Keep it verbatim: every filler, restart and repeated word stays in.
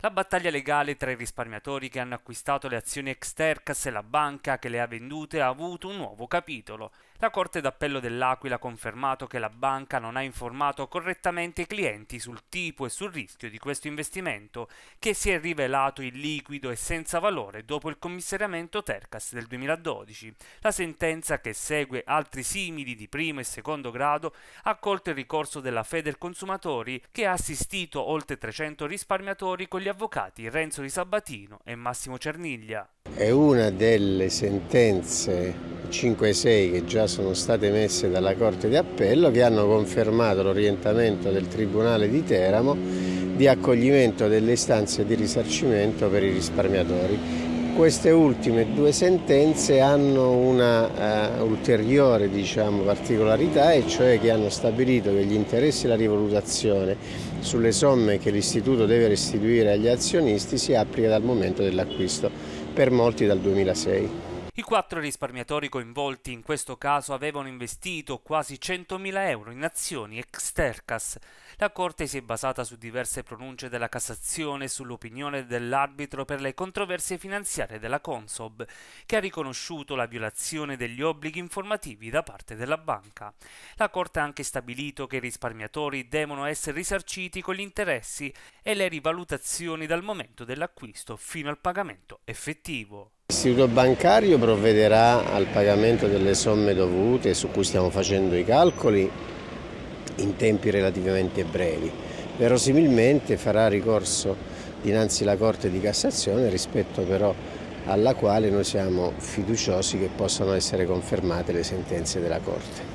La battaglia legale tra i risparmiatori che hanno acquistato le azioni Extercas e la banca che le ha vendute ha avuto un nuovo capitolo. La Corte d'Appello dell'Aquila ha confermato che la banca non ha informato correttamente i clienti sul tipo e sul rischio di questo investimento, che si è rivelato illiquido e senza valore dopo il commissariamento Tercas del duemiladodici. La sentenza, che segue altri simili di primo e secondo grado, ha accolto il ricorso della Federconsumatori, che ha assistito oltre trecento risparmiatori con gli avvocati Renzo Di Sabatino e Massimo Cerniglia. È una delle sentenze cinque e sei che già sono state emesse dalla Corte di Appello, che hanno confermato l'orientamento del Tribunale di Teramo di accoglimento delle istanze di risarcimento per i risparmiatori. Queste ultime due sentenze hanno una uh, ulteriore diciamo, particolarità, e cioè che hanno stabilito che gli interessi e la rivalutazione sulle somme che l'Istituto deve restituire agli azionisti si applica dal momento dell'acquisto, per molti dal duemilasei. I quattro risparmiatori coinvolti in questo caso avevano investito quasi centomila euro in azioni Extercas. La Corte si è basata su diverse pronunce della Cassazione e sull'opinione dell'arbitro per le controversie finanziarie della Consob, che ha riconosciuto la violazione degli obblighi informativi da parte della banca. La Corte ha anche stabilito che i risparmiatori devono essere risarciti con gli interessi e le rivalutazioni dal momento dell'acquisto fino al pagamento effettivo. L'istituto bancario provvederà al pagamento delle somme dovute, su cui stiamo facendo i calcoli, in tempi relativamente brevi. Verosimilmente farà ricorso dinanzi alla Corte di Cassazione, rispetto però alla quale noi siamo fiduciosi che possano essere confermate le sentenze della Corte.